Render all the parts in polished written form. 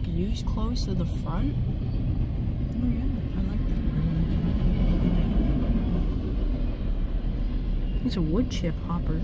views close to the front. Oh yeah, I like that. It's a wood chip hopper.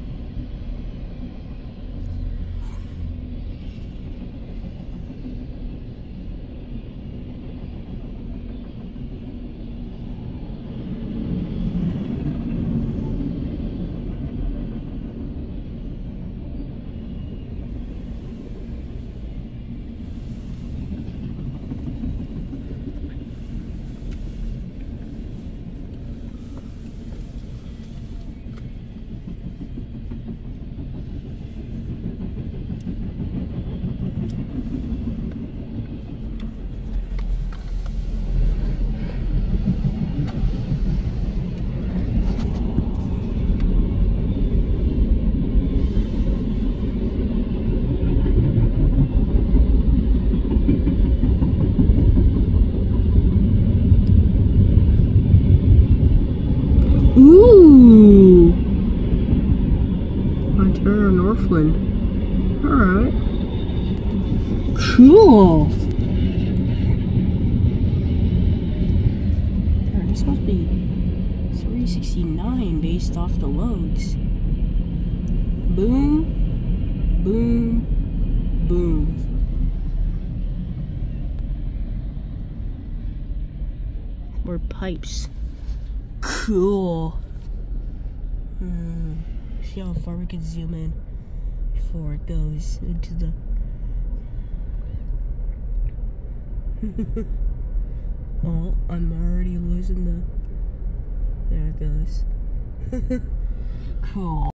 Ooh! Ontario Northland. Alright. Cool! This must be 369 based off the loads. Boom. Boom. Boom. More pipes. Cool. See how far we can zoom in before it goes into the. Oh, I'm already losing the. There it goes. Cool.